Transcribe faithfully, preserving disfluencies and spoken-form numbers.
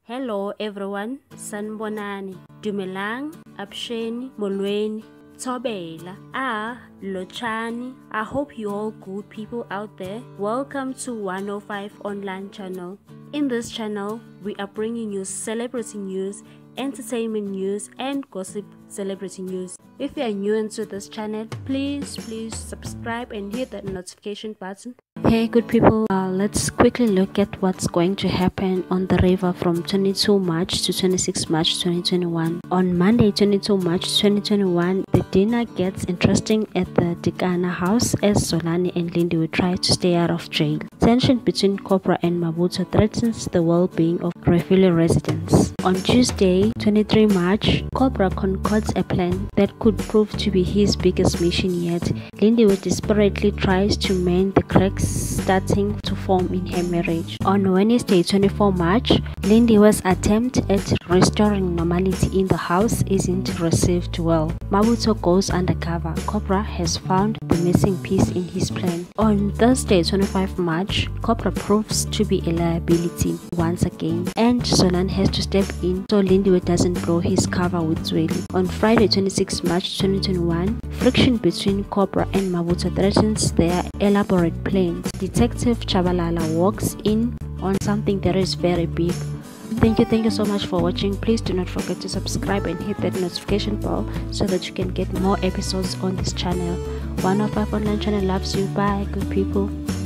Hello everyone, Sanbonani, Dumelang, Absheni, Molweni, Tobela, Ah, Lochani. I hope you all good people out there. Welcome to one oh five Online Channel. In this channel, we are bringing you celebrity news, entertainment news, and gossip celebrity news. If you are new into this channel, please, please subscribe and hit that notification button. Hey good people, uh, let's quickly look at what's going to happen on the river from twenty-second of March to twenty-sixth of March twenty twenty-one. On Monday twenty-second of March twenty twenty-one, the dinner gets interesting at the Dikana house as Zolani and Lindy will try to stay out of jail. Tension between Cobra and Mabuto threatens the well-being of Refugee residents. On Tuesday twenty-third of March, Cobra concodes a plan that could prove to be his biggest mission yet. Lindy desperately tries to mend the cracks starting to form in her marriage. On Wednesday twenty-fourth of March, Lindy's attempt at restoring normality in the house isn't received well. Mabuto goes undercover. Cobra has found the missing piece in his plan. On Thursday twenty-fifth of March, Cobra proves to be a liability once again, and Zolani has to step in so Lindy doesn't blow his cover with Zweli. On Friday twenty-sixth of March twenty twenty-one, friction between Cobra and Mabuto threatens their elaborate plans. Detective Chabalala walks in on something that is very big. Thank you, thank you so much for watching. Please do not forget to subscribe and hit that notification bell so that you can get more episodes on this channel. one oh five Online Channel loves you. Bye, good people.